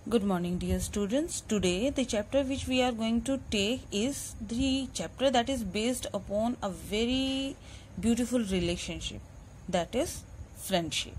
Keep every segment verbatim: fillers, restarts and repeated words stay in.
Good morning, dear students. Today, the chapter which we are going to take is the chapter that is based upon a very beautiful relationship, that is friendship.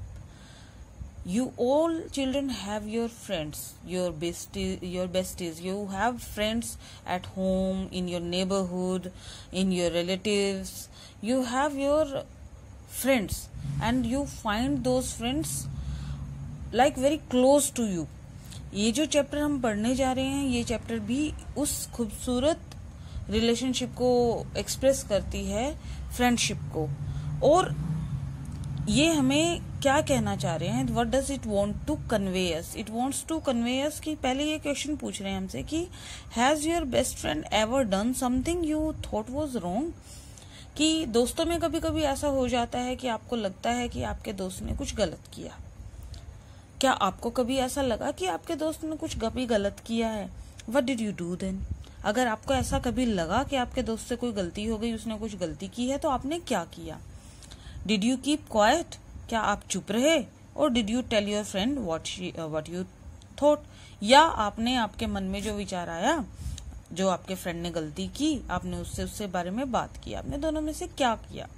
You all children have your friends, your besties, your besties. You have friends at home, in your neighborhood, in your relatives. You have your friends, and you find those friends like very close to you. ये जो chapter हम पढ़ने जा रहे हैं, ये chapter भी उस खूबसूरत रिलेशनशिप को एक्सप्रेस करती है, फ्रेंडशिप को। और ये हमें क्या कहना चाह रहे हैं, what does it want to convey us? It wants to convey us कि पहले ये क्वेश्चन पूछ रहे हैं हमसे कि has your best friend ever done something you thought was wrong? कि दोस्तों में कभी कभी ऐसा हो जाता है कि आपको लगता है कि आपके दोस्त ने कुछ गलत किया। क्या आपको कभी ऐसा लगा कि आपके दोस्त ने कुछ कभी गलत किया है? What did you do then? अगर आपको ऐसा कभी लगा कि आपके दोस्त से कोई गलती हो गई, उसने कुछ गलती की है, तो आपने क्या किया? Did you keep quiet? क्या आप चुप रहे? और did you tell your friend what what you thought? या आपने आपके मन में जो विचार आया, जो आपके फ्रेंड ने गलती की, आपने उससे उससे बारे में बात की, आपने दोनों में से क्या किया?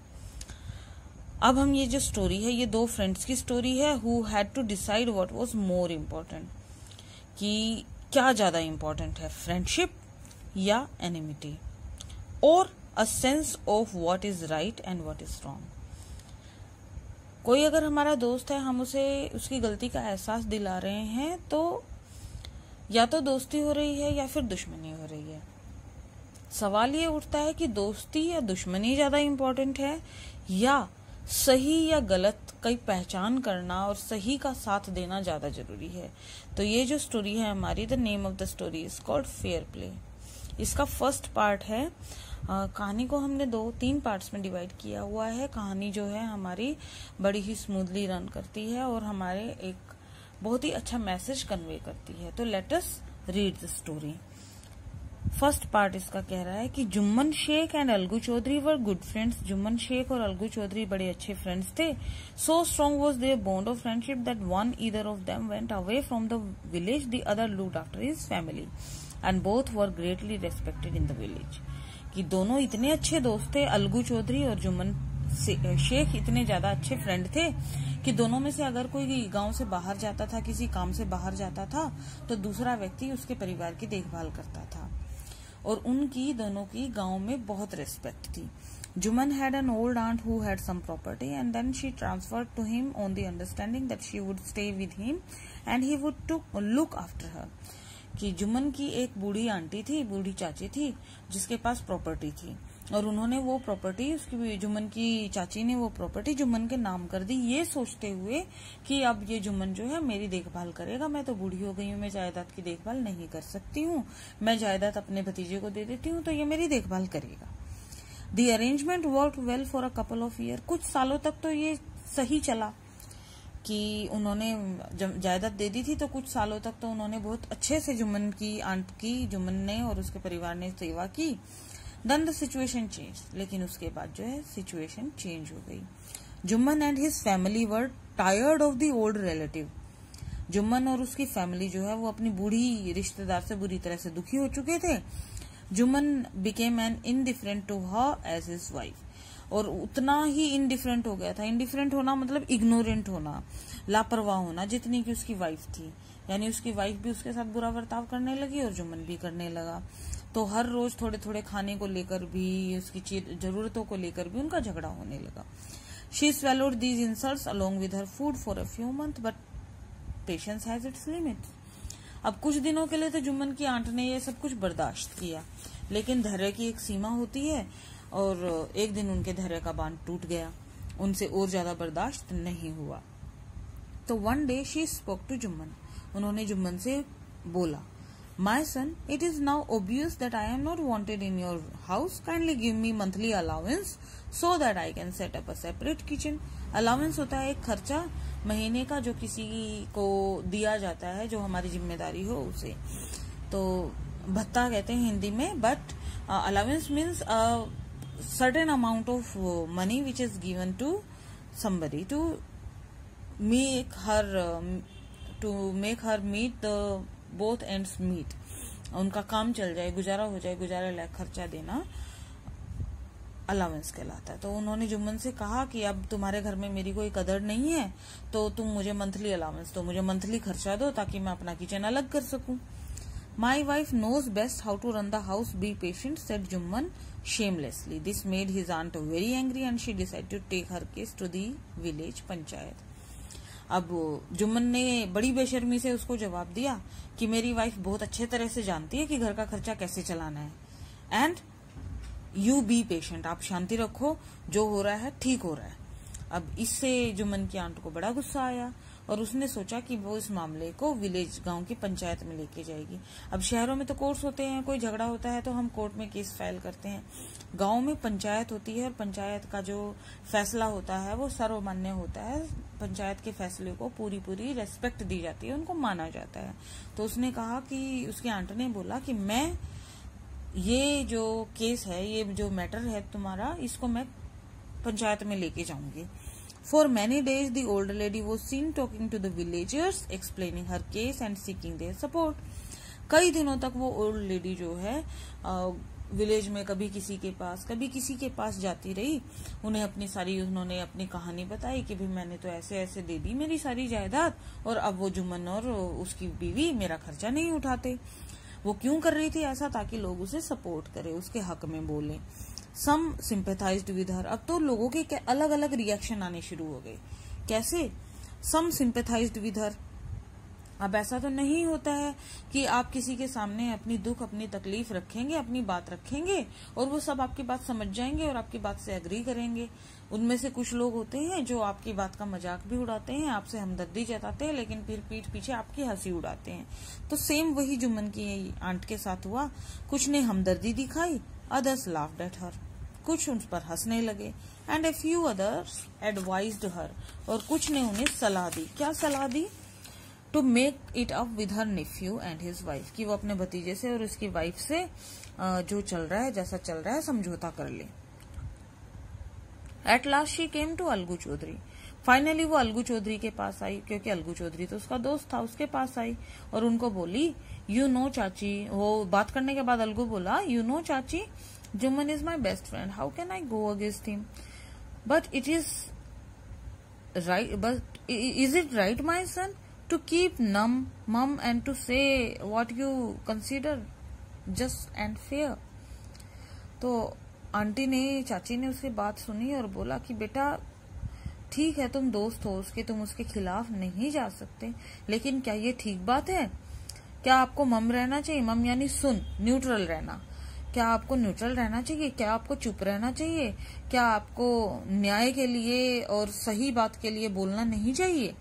अब हम ये जो स्टोरी है, ये दो फ्रेंड्स की स्टोरी है who had to decide what was more important, कि क्या ज्यादा इम्पोर्टेंट है, फ्रेंडशिप या एनिमिटी, और a sense of what is right and what is wrong. कोई अगर हमारा दोस्त है, हम उसे उसकी गलती का एहसास दिला रहे हैं, तो या तो दोस्ती हो रही है या फिर दुश्मनी हो रही है। सवाल ये उठता है कि दोस्ती या दुश्मनी ज्यादा इम्पोर्टेंट है, या सही या गलत की पहचान करना और सही का साथ देना ज्यादा जरूरी है। तो ये जो स्टोरी है हमारी, the name of the story is called fair play. इसका फर्स्ट पार्ट है, आ, कहानी को हमने दो तीन पार्ट्स में डिवाइड किया हुआ है। कहानी जो है हमारी बड़ी ही स्मूथली रन करती है और हमारे एक बहुत ही अच्छा मैसेज कन्वे करती है। तो let us read the story. First part इसका कह रहा है कि Jumman Sheikh and Algu Chaudhary were good friends. Jumman Sheikh और अलगू चौधरी बड़े अच्छे फ्रेंड्स थे। So strong was there bond of friendship that one either of them went away from the village, the other looked after his family and both were greatly respected in the village. कि दोनों इतने अच्छे दोस्त थे, अलगू चौधरी और जुम्मन शेख इतने ज्यादा अच्छे फ्रेंड थे कि दोनों में से अगर कोई गांव से बाहर जाता था, किसी काम से बाहर जाता था, तो दूसरा व्यक्ति उसके परिवार की देखभाल करता था। और उनकी दोनों की गांव में बहुत रेस्पेक्ट थी। Juman had an old aunt who had some property and then she transferred to him on the understanding that she would stay with him and he would to look after her. कि जुमन की एक बूढ़ी aunty थी, बूढ़ी चाची थी, जिसके पास property थी, और उन्होंने वो प्रॉपर्टी, उसकी जुमन की चाची ने वो प्रॉपर्टी जुमन के नाम कर दी, ये सोचते हुए कि अब ये जुमन जो है मेरी देखभाल करेगा। मैं तो बूढ़ी हो गई हूँ, मैं जायदाद की देखभाल नहीं कर सकती हूँ, मैं जायदाद अपने भतीजे को दे देती हूँ, तो ये मेरी देखभाल करेगा। The arrangement work well for a couple of year. कुछ सालों तक तो ये सही चला कि उन्होंने जब जायदाद दे दी थी, तो कुछ सालों तक तो उन्होंने बहुत अच्छे से जुमन की आंट की, जुमन ने और उसके परिवार ने सेवा की। Then the situation changed, लेकिन उसके बाद जो है सिचुएशन चेंज हो गई। Jumman and his family were tired of the old relative. Jumman और उसकी फैमिली जो है वो अपनी बूढ़ी रिश्तेदार से बुरी तरह से दुखी हो चुके थे। Jumman became an indifferent to her as his wife, और उतना ही इनडिफरेंट हो गया था। इनडिफरेंट होना मतलब इग्नोरेंट होना, लापरवाह होना, जितनी की उसकी वाइफ थी। यानी उसकी वाइफ भी उसके साथ बुरा बर्ताव करने लगी और जुम्मन भी करने लगा। तो हर रोज थोड़े थोड़े खाने को लेकर भी, उसकी जरूरतों को लेकर भी उनका झगड़ा होने लगा। She swallowed these insults along with her food for a few months, but patience has its limits. अब कुछ दिनों के लिए तो जुम्मन की आंट ने ये सब कुछ बर्दाश्त किया, लेकिन धैर्य की एक सीमा होती है, और एक दिन उनके धैर्य का बांध टूट गया, उनसे और ज्यादा बर्दाश्त नहीं हुआ। तो one day she spoke to Jumman. उन्होंने जुम्मन से बोला, My son, it is now obvious that I am not wanted in your house. Kindly give me monthly allowance so that I can set up a separate kitchen. Allowance होता है एक खर्चा महीने का जो किसी को दिया जाता है, जो हमारी जिम्मेदारी हो उसे। तो भत्ता कहते हैं हिंदी में, but allowance means a certain amount of money which is given to somebody to make her uh, to make her meet the both ends meet, उनका काम चल जाए, गुजारा हो जाए, गुजारा लायक खर्चा देना अलाउंस कहलाता है। तो उन्होंने जुम्मन से कहा कि अब तुम्हारे घर में मेरी कोई कदर नहीं है, तो तुम मुझे मंथली अलाउंस दो, मुझे मंथली खर्चा दो ताकि मैं अपना किचन अलग कर सकूं। My wife knows best how to run the house, be patient, said Jumman shamelessly. This made his aunt very angry and she decided to take her case to the village panchayat. अब जुम्मन ने बड़ी बेशर्मी से उसको जवाब दिया कि मेरी वाइफ बहुत अच्छे तरह से जानती है कि घर का खर्चा कैसे चलाना है, एंड यू बी पेशेंट, आप शांति रखो, जो हो रहा है ठीक हो रहा है। अब इससे जुम्मन की आंट को बड़ा गुस्सा आया और उसने सोचा कि वो इस मामले को विलेज, गांव की पंचायत में लेके जाएगी। अब शहरों में तो कोर्ट्स होते हैं, कोई झगड़ा होता है तो हम कोर्ट में केस फाइल करते हैं। गांव में पंचायत होती है और पंचायत का जो फैसला होता है वो सर्वमान्य होता है। पंचायत के फैसले को पूरी पूरी रेस्पेक्ट दी जाती है, उनको माना जाता है। तो उसने कहा कि, उसकी आंट ने बोला कि मैं ये जो केस है, ये जो मैटर है तुम्हारा, इसको मैं पंचायत में लेके जाऊंगी। For many days, the old lady was seen talking to the villagers, explaining her case and seeking their support. कई दिनों तक वो ओल्ड लेडी जो है विलेज में कभी किसी के पास कभी किसी के पास जाती रही, उन्हें अपनी सारी उन्होंने अपनी कहानी बताई कि भी मैंने तो ऐसे ऐसे दे दी मेरी सारी जायदाद, और अब वो जुम्मन और उसकी बीवी मेरा खर्चा नहीं उठाते। वो क्यों कर रही थी ऐसा? ताकि लोग उसे सपोर्ट करें, उसके हक में बोले। सम सिंपैथाइज्ड विद हर, अब तो लोगों के अलग अलग रिएक्शन आने शुरू हो गए। कैसे? Some sympathised with her. अब ऐसा तो नहीं होता है कि आप किसी के सामने अपनी दुख, अपनी तकलीफ रखेंगे, अपनी बात रखेंगे और वो सब आपकी बात समझ जाएंगे और आपकी बात से एग्री करेंगे। उनमें से कुछ लोग होते हैं जो आपकी बात का मजाक भी उड़ाते हैं, आपसे हमदर्दी जताते हैं, लेकिन फिर पीठ पीछे आपकी हंसी उड़ाते हैं। तो सेम वही जुम्मन की आंट के साथ हुआ। कुछ ने हमदर्दी दिखाई, अदर्स लाफ्ड एट हर, कुछ उन पर हंसने लगे, and a few others advised her, और कुछ ने उन्हें सलाह दी। क्या सलाह दी? To make it up with her nephew and his wife, कि वो अपने भतीजे से और उसकी वाइफ से जो चल रहा है, जैसा चल रहा है, समझौता कर ले। At last she came to Algu Chaudhary, finally वो अलगू चौधरी के पास आई, क्योंकि अलगू चौधरी तो उसका दोस्त था, उसके पास आई और उनको बोली, यू नो चाची, वो बात करने के बाद अलगू बोला, यू नो चाची, Juman is my best friend. How can I go against him? But it is right. But is it right, my son, to keep num, mum, and to say what you consider just and fair? तो aunty ने, चाची ने उसकी बात सुनी और बोला कि बेटा ठीक है, तुम दोस्त हो उसके, तुम उसके खिलाफ नहीं जा सकते, लेकिन क्या ये ठीक बात है? क्या आपको मम रहना चाहिए? मम यानी सुन, न्यूट्रल रहना। क्या आपको न्यूट्रल रहना चाहिए? क्या आपको चुप रहना चाहिए? क्या आपको न्याय के लिए और सही बात के लिए बोलना नहीं चाहिए?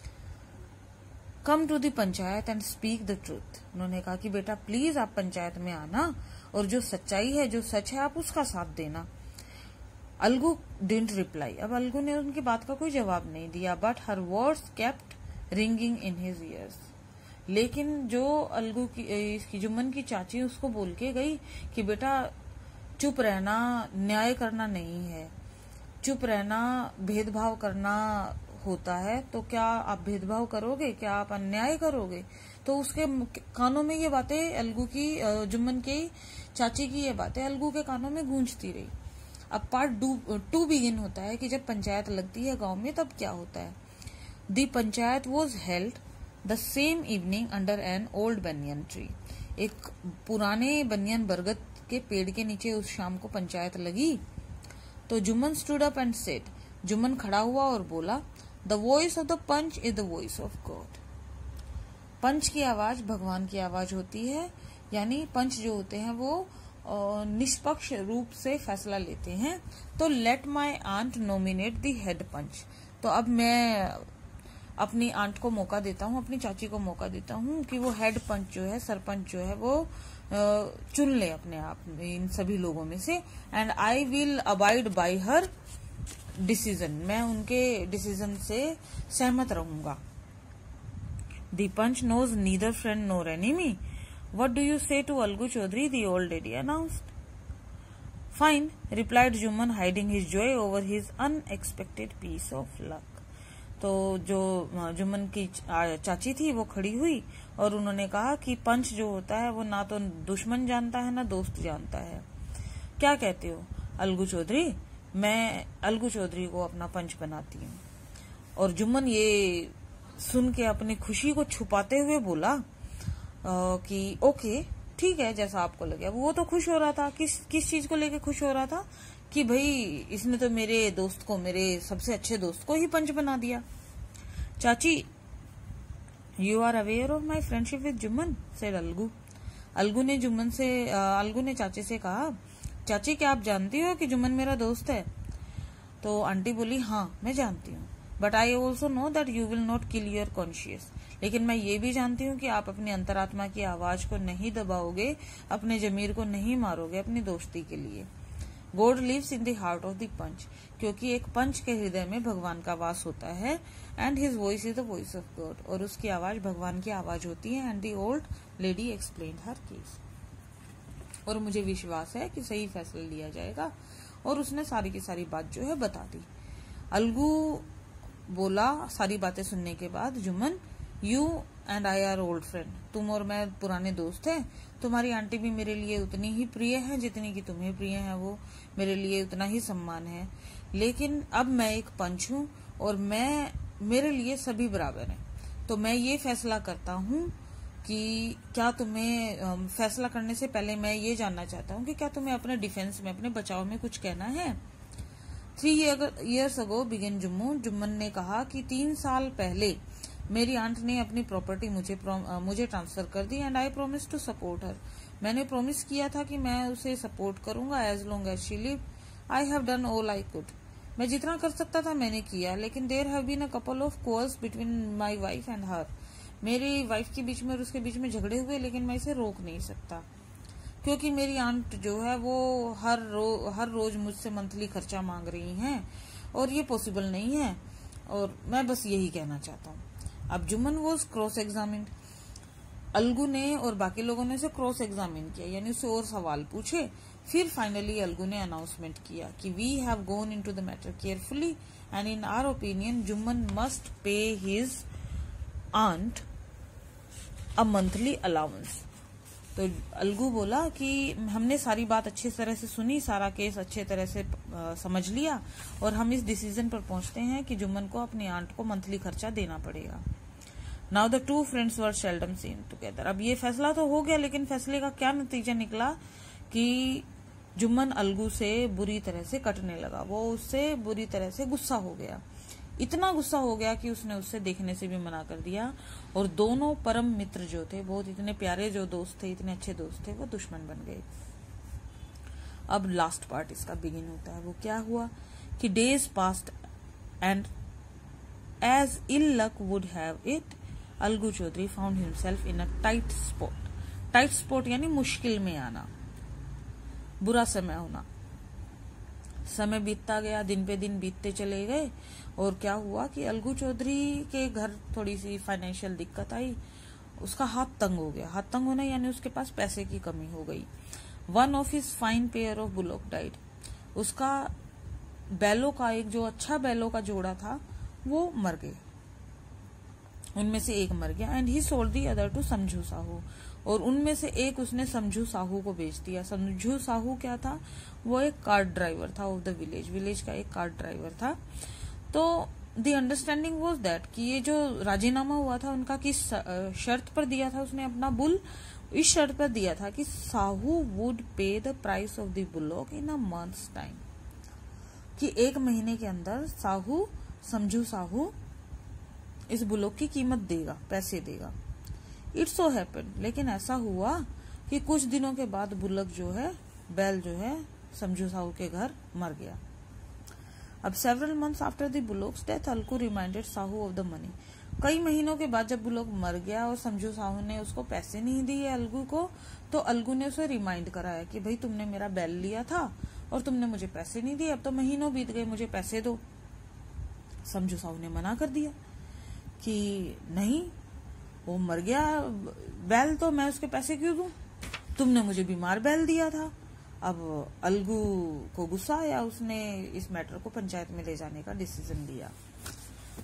Come to the panchayat and speak the truth. उन्होंने कहा कि बेटा प्लीज आप पंचायत में आना और जो सच्चाई है, जो सच है, आप उसका साथ देना। Algu didn't reply. अब अलगू ने उनकी बात का कोई जवाब नहीं दिया, but her words kept ringing in his ears. लेकिन जो अलगू की, इसकी जुम्मन की चाची उसको बोल के गई कि बेटा चुप रहना न्याय करना नहीं है, चुप रहना भेदभाव करना होता है। तो क्या आप भेदभाव करोगे? क्या आप अन्याय करोगे? तो उसके कानों में ये बातें, अलगू की, जुम्मन की चाची की ये बातें अलगू के कानों में गूंजती रही। अब पार्ट टू बिगिन होता है कि जब पंचायत लगती है गांव में, तब क्या होता है। The panchayat was held the same evening under an old banyan tree. एक पुराने बनियन बरगद के पेड़ के नीचे उस शाम को पंचायत लगी। तो Jumman stood up and said, Jumman खड़ा हुआ और बोला, the voice of the panch is the voice of God. Panch की आवाज भगवान की आवाज होती है, यानी पंच जो होते हैं वो निष्पक्ष रूप से फैसला लेते हैं। तो let my aunt nominate the head panch. तो अब मैं अपनी आंट को मौका देता हूँ, अपनी चाची को मौका देता हूँ कि वो हेड पंच जो है, सरपंच जो है, वो चुन ले अपने आप इन सभी लोगों में से। And I will abide by her decision, मैं उनके डिसीजन से सहमत रहूंगा। The panch knows neither friend nor enemy. What do you say to Algu Chaudhary? The old lady announced. Fine, replied Jumman, hiding his joy over his unexpected piece of luck. तो जो जुम्मन की चाची थी वो खड़ी हुई और उन्होंने कहा कि पंच जो होता है वो ना तो दुश्मन जानता है ना दोस्त जानता है। क्या कहते हो अलगू चौधरी? मैं अलगू चौधरी को अपना पंच बनाती हूँ। और जुम्मन ये सुन के अपनी खुशी को छुपाते हुए बोला आ, कि ओके ठीक है, जैसा आपको लगे। वो तो खुश हो रहा था। किस किस चीज को लेके खुश हो रहा था कि भाई इसने तो मेरे दोस्त को, मेरे सबसे अच्छे दोस्त को ही पंच बना दिया। चाची, you are aware of my friendship with Jumman, said Algu. Algu ने जुम्मन से अलगू ने चाची से कहा, चाची क्या आप जानती हो कि जुम्मन मेरा दोस्त है? तो आंटी बोली, हाँ मैं जानती हूँ, but I also know that you will not kill your conscious. लेकिन मैं ये भी जानती हूँ कि आप अपनी अंतरात्मा की आवाज को नहीं दबाओगे, अपने जमीर को नहीं मारोगे अपनी दोस्ती के लिए। God lives in the heart of the panch, क्योंकि एक पंच के हृदय में भगवान का वास होता है। And his voice is the voice of God, और उसकी आवाज भगवान की आवाज होती है। And the old lady explained her case, और मुझे विश्वास है कि सही फैसला लिया जाएगा। और उसने सारी की सारी बात जो है बता दी। अलगू बोला सारी बातें सुनने के बाद, Jumman you and I are old friend, तुम और मैं पुराने दोस्त हैं। तुम्हारी आंटी भी मेरे लिए उतनी ही प्रिय है जितनी कि तुम्हें प्रिय है, वो मेरे लिए उतना ही सम्मान है। लेकिन अब मैं एक पंच हूँ और मैं मेरे लिए सभी बराबर हैं। तो मैं ये फैसला करता हूँ कि क्या तुम्हें, फैसला करने से पहले मैं ये जानना चाहता हूँ कि क्या तुम्हें अपने डिफेंस में, अपने बचाव में कुछ कहना है। Three years ago begin Jummu, Jumman ने कहा कि तीन साल पहले मेरी आंट ने अपनी प्रॉपर्टी मुझे मुझे ट्रांसफर कर दी। And I promise to support her, मैंने प्रोमिस किया था कि मैं उसे सपोर्ट करूंगा as long as she live. I have done all I could, मैं जितना कर सकता था मैंने किया। लेकिन there have been a couple of quarrels between my wife and her, मेरी वाइफ के बीच में और उसके बीच में झगड़े हुए, लेकिन मैं इसे रोक नहीं सकता क्योंकि मेरी आंट जो है वो हर रो, हर रोज मुझसे मंथली खर्चा मांग रही हैं और ये पॉसिबल नहीं है। और मैं बस यही कहना चाहता हूँ। अब Jumman was cross examined, Algu ने और बाकी लोगों ने उसे क्रॉस एग्जामिन किया, यानी उसे और सवाल पूछे। फिर फाइनली अलगू ने अनाउंसमेंट किया कि we have gone into the matter carefully and in our opinion Jumman must pay his aunt a monthly allowance. तो अलगू बोला कि हमने सारी बात अच्छी तरह से सुनी, सारा केस अच्छे तरह से आ, समझ लिया और हम इस डिसीजन पर पहुंचते हैं कि जुम्मन को अपनी आंट को मंथली खर्चा देना पड़ेगा। Now the two friends were seldom seen together. अब ये फैसला तो हो गया, लेकिन फैसले का क्या नतीजा निकला कि जुम्मन अलगू से बुरी तरह से कटने लगा। वो उससे बुरी तरह से गुस्सा हो गया, इतना गुस्सा हो गया कि उसने उससे देखने से भी मना कर दिया। और दोनों परम मित्र जो थे, बहुत इतने प्यारे जो दोस्त थे, इतने अच्छे दोस्त थे, वो दुश्मन बन गए। अब लास्ट पार्ट इसका बिगिन होता है। वो क्या हुआ कि days passed and as ill luck would have it, Algu Chaudhary found himself in a tight spot. Tight spot यानी मुश्किल में आना, बुरा समय होना। समय बीतता गया, दिन पे दिन बीतते चले गए और क्या हुआ कि अलगू चौधरी के घर थोड़ी सी फाइनेंशियल दिक्कत आई। उसका हाथ तंग हो गया। हाथ तंग होना यानी उसके पास पैसे की कमी हो गई। One of his fine pair of bullock died, उसका बैलों का एक जो अच्छा बैलों का जोड़ा था वो मर गए, उनमें से एक मर गया। And he sold the other to Samjhu Sahu, और उनमें से एक उसने समझू साहू को बेच दिया। समझू साहू क्या था? वो एक कार्ट ड्राइवर था ऑफ द विलेज, विलेज का एक कार्ट ड्राइवर था। तो द अंडरस्टैंडिंग वाज दैट कि ये जो राजीनामा हुआ था उनका किस शर्त पर दिया था उसने अपना बुल, इस शर्त पर दिया था कि Sahu would pay the price of the bullock in a month's time, कि एक महीने के अंदर साहू, समझू साहू इस बुलॉक की कीमत देगा, पैसे देगा। इट्स सो हैपेंड, लेकिन ऐसा हुआ कि कुछ दिनों के बाद बुलक जो है, बैल जो है, समझू साहू के घर मर गया। अब several months after the bullock's death Algu reminded Sahu of the money. कई महीनों के बाद जब बुलक मर गया और समझू साहू ने उसको पैसे नहीं दिए अलगू को, तो अलगू ने उसे रिमाइंड कराया कि भाई तुमने मेरा बैल लिया था और तुमने मुझे पैसे नहीं दिए, अब तो महीनों बीत गए, मुझे पैसे दो। समझू साहू ने मना कर दिया कि नहीं, वो मर गया बैल तो मैं उसके पैसे क्यों दूं, तुमने मुझे बीमार बैल दिया था। अब अलगू को गुस्सा आया, उसने इस मैटर को पंचायत में ले जाने का डिसीजन लिया।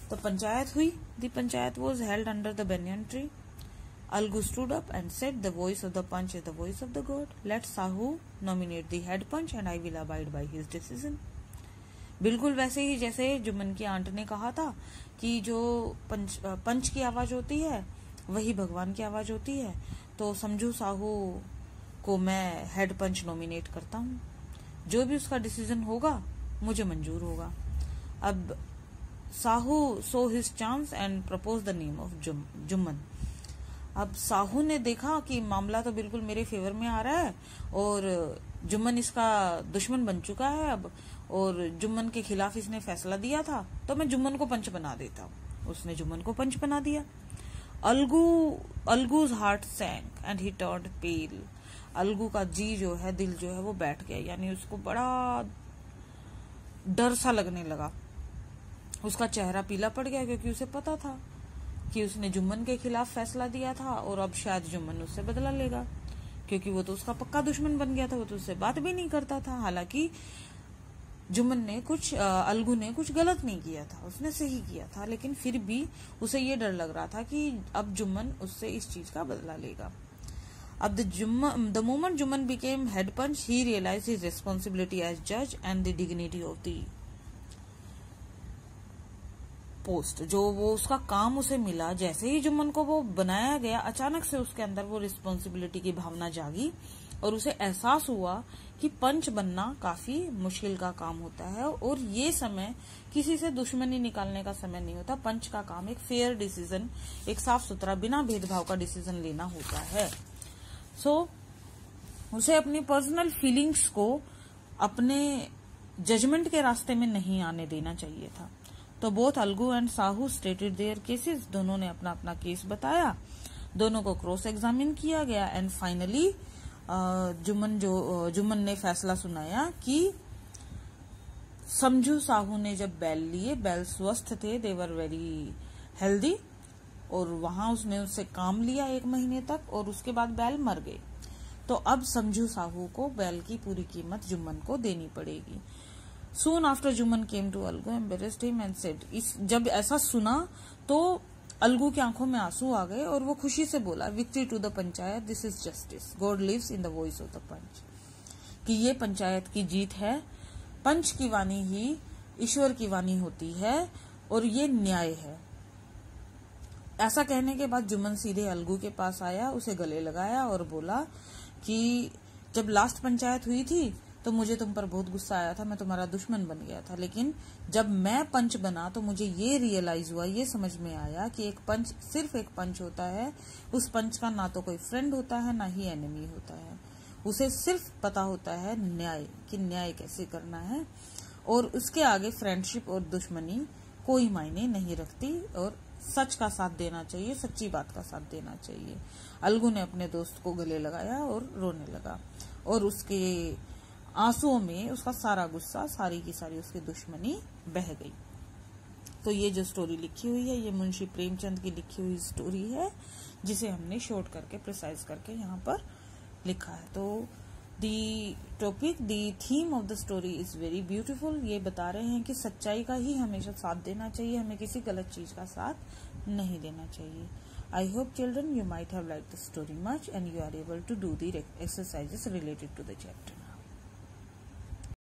तो पंचायत हुई. The panchayat was held under the banyan tree. Algu stood up and said, "The voice of the punch is the voice of the god. Let Sahu nominate the head punch and I will abide by his decision." बिल्कुल वैसे ही जैसे जुम्मन की aunt ने कहा था कि जो पंच पंच की आवाज होती है वही भगवान की आवाज होती है, तो समझू साहू को मैं हेड पंच नॉमिनेट करता हूँ. जो भी उसका डिसीजन होगा मुझे मंजूर होगा. अब Sahu saw his chance and propose the name of Jumman. अब साहू ने देखा कि मामला तो बिल्कुल मेरे फेवर में आ रहा है और जुम्मन इसका दुश्मन बन चुका है अब, और जुम्मन के खिलाफ इसने फैसला दिया था, तो मैं जुम्मन को पंच बना देता हूँ. उसने जुम्मन को पंच बना दिया. Algu Algu's heart sank and he turned pale. Algu का जी जो है, दिल जो है वो बैठ गया, यानी उसको बड़ा डर सा लगने लगा. उसका चेहरा पीला पड़ गया क्योंकि उसे पता था कि उसने जुम्मन के खिलाफ फैसला दिया था और अब शायद जुम्मन उससे बदला लेगा, क्योंकि वो तो उसका पक्का दुश्मन बन गया था. वो तो उससे बात भी नहीं करता था. हालांकि जुम्मन ने कुछ अलगू ने कुछ गलत नहीं किया था, उसने सही किया था, लेकिन फिर भी उसे ये डर लग रहा था कि अब जुम्मन उससे इस चीज का बदला लेगा. अब the Jumman the moment Jumman became head panch, he realized his responsibility as जज and the dignity of the post. जो वो उसका काम उसे मिला, जैसे ही जुम्मन को वो बनाया गया, अचानक से उसके अंदर वो रिस्पॉन्सिबिलिटी की भावना जागी और उसे एहसास हुआ कि पंच बनना काफी मुश्किल का काम होता है और ये समय किसी से दुश्मनी निकालने का समय नहीं होता. पंच का काम एक फेयर डिसीजन, एक साफ सुथरा बिना भेदभाव का डिसीजन लेना होता है. सो so, उसे अपनी पर्सनल फीलिंग्स को अपने जजमेंट के रास्ते में नहीं आने देना चाहिए था. तो both Algu and Sahu stated their cases. दोनों ने अपना अपना केस बताया, दोनों को क्रॉस एग्जामिन किया गया एंड फाइनली जुम्मन जो जुम्मन ने फैसला सुनाया कि समझू साहू ने जब बैल लिए, बैल स्वस्थ थे, दे वर वेरी हेल्दी, और वहां उसने उससे काम लिया एक महीने तक और उसके बाद बैल मर गए. तो अब समझू साहू को बैल की पूरी कीमत जुम्मन को देनी पड़ेगी. Soon after Juman came to Algu, embarrassed him and said, इस जब ऐसा सुना तो अलगू की आंखों में आंसू आ गए और वो खुशी से बोला, victory to the panchayat, this is justice, God lives in the voice of the panch. कि ये पंचायत की जीत है, पंच की वाणी ही ईश्वर की वाणी होती है और ये न्याय है. ऐसा कहने के बाद जुम्मन सीधे अलगू के पास आया, उसे गले लगाया और बोला कि जब लास्ट पंचायत हुई थी तो मुझे तुम पर बहुत गुस्सा आया था, मैं तुम्हारा दुश्मन बन गया था, लेकिन जब मैं पंच बना तो मुझे ये रियलाइज हुआ, ये समझ में आया कि एक पंच सिर्फ एक पंच होता है. उस पंच का ना तो कोई फ्रेंड होता है, ना ही एनिमी होता है. उसे सिर्फ पता होता है न्याय, कि न्याय कैसे करना है, और उसके आगे फ्रेंडशिप और दुश्मनी कोई मायने नहीं रखती और सच का साथ देना चाहिए, सच्ची बात का साथ देना चाहिए. अलगू ने अपने दोस्त को गले लगाया और रोने लगा और उसके आंसुओं में उसका सारा गुस्सा, सारी की सारी उसकी दुश्मनी बह गई. तो ये जो स्टोरी लिखी हुई है, ये मुंशी प्रेमचंद की लिखी हुई स्टोरी है, जिसे हमने शॉर्ट करके प्रिसाइज करके यहाँ पर लिखा है. तो the topic, the theme of the story is very beautiful. ये बता रहे हैं कि सच्चाई का ही हमेशा साथ देना चाहिए, हमें किसी गलत चीज का साथ नहीं देना चाहिए. I hope children you might have liked the story much and you are able to do the exercises related to the chapter.